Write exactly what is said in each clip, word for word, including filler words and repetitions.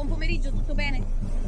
pomeriggio, tutto bene?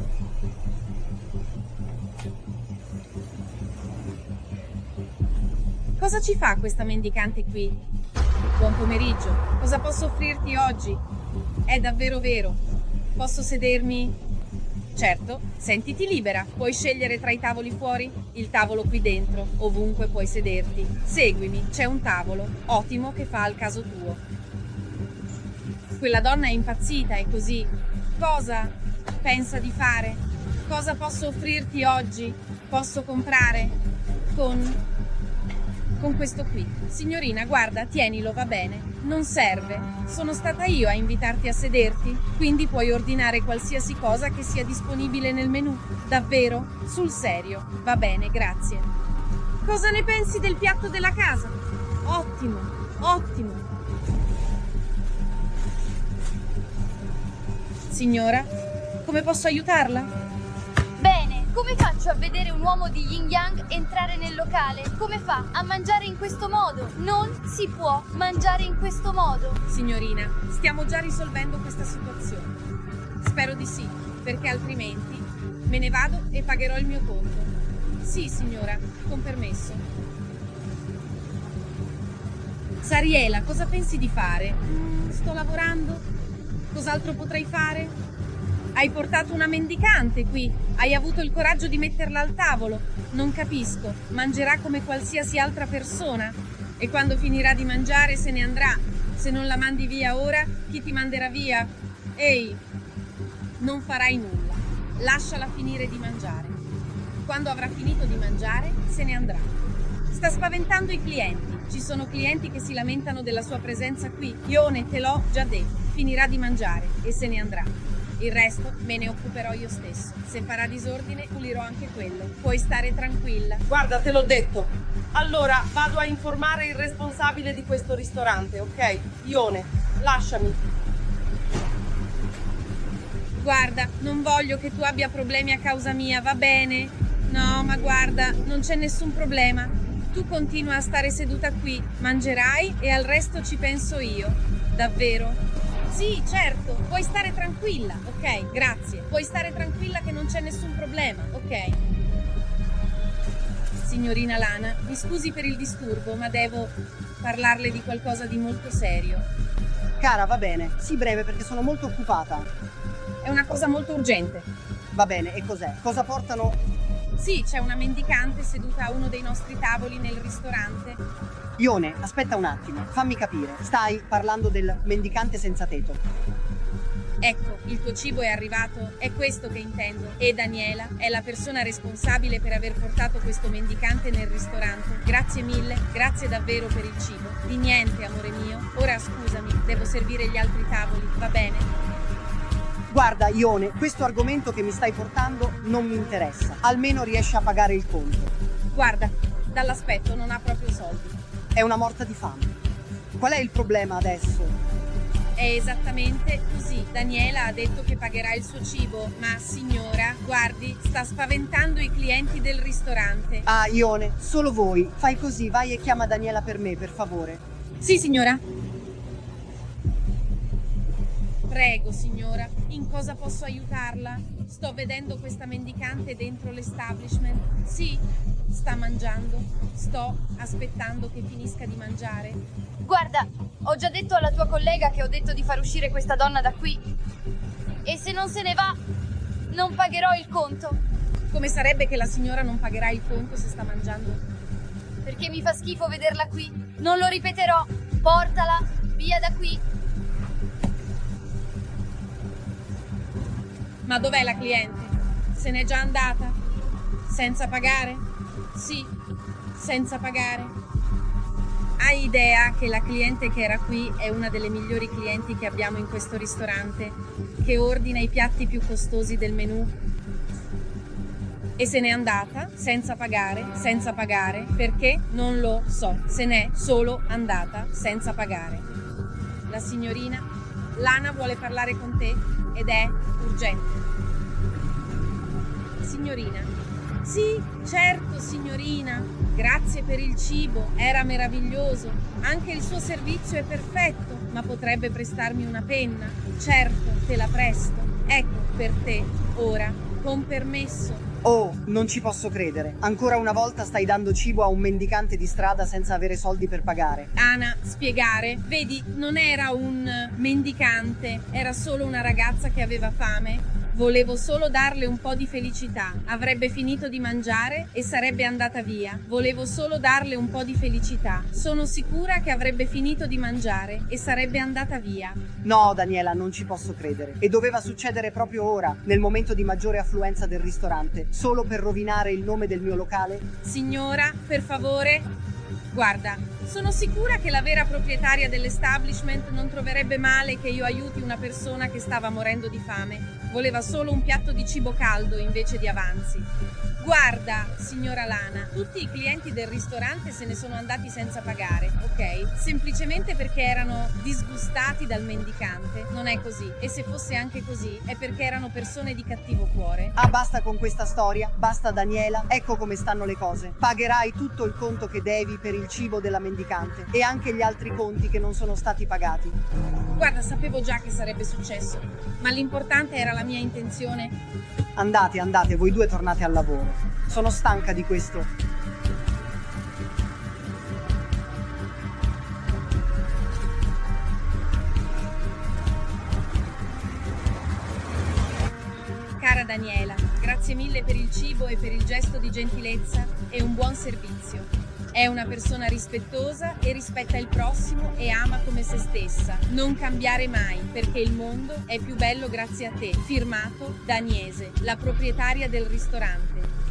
Cosa ci fa questa mendicante qui? Buon pomeriggio. Cosa posso offrirti oggi? È davvero vero. Posso sedermi? Certo, sentiti libera. Puoi scegliere tra i tavoli fuori, il tavolo qui dentro, ovunque puoi sederti. Seguimi, c'è un tavolo, ottimo, che fa al caso tuo. Quella donna è impazzita, è così. Cosa pensa di fare? Cosa posso offrirti oggi? Posso comprare? Con... con questo qui. Signorina, guarda, tienilo, va bene. Non serve. Sono stata io a invitarti a sederti, quindi puoi ordinare qualsiasi cosa che sia disponibile nel menù. Davvero? Sul serio. Va bene, grazie. Cosa ne pensi del piatto della casa? Ottimo, ottimo. Signora, come posso aiutarla? Bene, come faccio a vedere un uomo di Yin Yang entrare nel locale? Come fa a mangiare in questo modo? Non si può mangiare in questo modo. Signorina, stiamo già risolvendo questa situazione. Spero di sì, perché altrimenti me ne vado e pagherò il mio conto. Sì, signora, con permesso. Sariela, cosa pensi di fare? Mm, sto lavorando. Cos'altro potrei fare? Hai portato una mendicante qui, hai avuto il coraggio di metterla al tavolo. Non capisco, mangerà come qualsiasi altra persona e quando finirà di mangiare se ne andrà. Se non la mandi via ora, chi ti manderà via? Ehi, non farai nulla, lasciala finire di mangiare. Quando avrà finito di mangiare, se ne andrà. Sta spaventando i clienti, ci sono clienti che si lamentano della sua presenza qui. Ione, te l'ho già detto, finirà di mangiare e se ne andrà. Il resto me ne occuperò io stesso. Se farà disordine, pulirò anche quello. Puoi stare tranquilla. Guarda, te l'ho detto. Allora, vado a informare il responsabile di questo ristorante, ok? Ione, lasciami. Guarda, non voglio che tu abbia problemi a causa mia, va bene? No, ma guarda, non c'è nessun problema. Tu continua a stare seduta qui, mangerai e al resto ci penso io. Davvero? Sì, certo, puoi stare tranquilla, ok, grazie. Puoi stare tranquilla che non c'è nessun problema, ok? Signorina Lana, mi scusi per il disturbo, ma devo parlarle di qualcosa di molto serio. Cara, va bene, sii breve perché sono molto occupata. È una cosa molto urgente. Va bene, e cos'è? Cosa portano? Sì, c'è una mendicante seduta a uno dei nostri tavoli nel ristorante. Ione, aspetta un attimo, fammi capire. Stai parlando del mendicante senza tetto. Ecco, il tuo cibo è arrivato, è questo che intendo. E Daniela è la persona responsabile per aver portato questo mendicante nel ristorante. Grazie mille, grazie davvero per il cibo. Di niente, amore mio. Ora scusami, devo servire gli altri tavoli, va bene? Guarda, Ione, questo argomento che mi stai portando non mi interessa. Almeno riesci a pagare il conto. Guarda, dall'aspetto non ha proprio soldi. È una morta di fame. Qual è il problema adesso? È esattamente così. Daniela ha detto che pagherà il suo cibo, ma signora, guardi, sta spaventando i clienti del ristorante. Ah, Ione, solo voi. Fai così, vai e chiama Daniela per me, per favore. Sì, signora. Prego, signora, in cosa posso aiutarla? Sto vedendo questa mendicante dentro l'establishment. Sì, sta mangiando. Sto aspettando che finisca di mangiare. Guarda, ho già detto alla tua collega che ho detto di far uscire questa donna da qui. E se non se ne va, non pagherò il conto. Come sarebbe che la signora non pagherà il conto se sta mangiando? Perché mi fa schifo vederla qui. Non lo ripeterò. Portala via da qui. Ma dov'è la cliente? Se n'è già andata? Senza pagare? Sì, senza pagare. Hai idea che la cliente che era qui è una delle migliori clienti che abbiamo in questo ristorante, che ordina i piatti più costosi del menù? E se n'è andata senza pagare, senza pagare, perché? Non lo so. Se n'è solo andata senza pagare. La signorina Lana vuole parlare con te ed è urgente. Signorina. Sì, certo, signorina. Grazie per il cibo, era meraviglioso. Anche il suo servizio è perfetto. ma potrebbe prestarmi una penna? Certo, te la presto. Ecco, per te, ora, con permesso. Oh, non ci posso credere. Ancora una volta stai dando cibo a un mendicante di strada senza avere soldi per pagare. Ana, spiegare? Vedi, non era un mendicante, era solo una ragazza che aveva fame. Volevo solo darle un po' di felicità. Avrebbe finito di mangiare e sarebbe andata via. Volevo solo darle un po' di felicità. Sono sicura che avrebbe finito di mangiare e sarebbe andata via. No, Daniela, non ci posso credere. E doveva succedere proprio ora, nel momento di maggiore affluenza del ristorante, solo per rovinare il nome del mio locale? Signora, per favore. Guarda, sono sicura che la vera proprietaria dell'establishment non troverebbe male che io aiuti una persona che stava morendo di fame. Voleva solo un piatto di cibo caldo invece di avanzi. Guarda, signora Lana, tutti i clienti del ristorante se ne sono andati senza pagare, ok? Semplicemente perché erano disgustati dal mendicante. Non è così. E se fosse anche così, è perché erano persone di cattivo cuore. Ah, basta con questa storia. Basta, Daniela. Ecco come stanno le cose. Pagherai tutto il conto che devi per il cibo della mendicante e anche gli altri conti che non sono stati pagati. Guarda, sapevo già che sarebbe successo, ma l'importante era la mia intenzione. Andate, andate, voi due tornate al lavoro. Sono stanca di questo. Cara Daniela, grazie mille per il cibo e per il gesto di gentilezza e un buon servizio. È una persona rispettosa e rispetta il prossimo e ama come se stessa. Non cambiare mai, perché il mondo è più bello grazie a te. Firmato Daniese, la proprietaria del ristorante.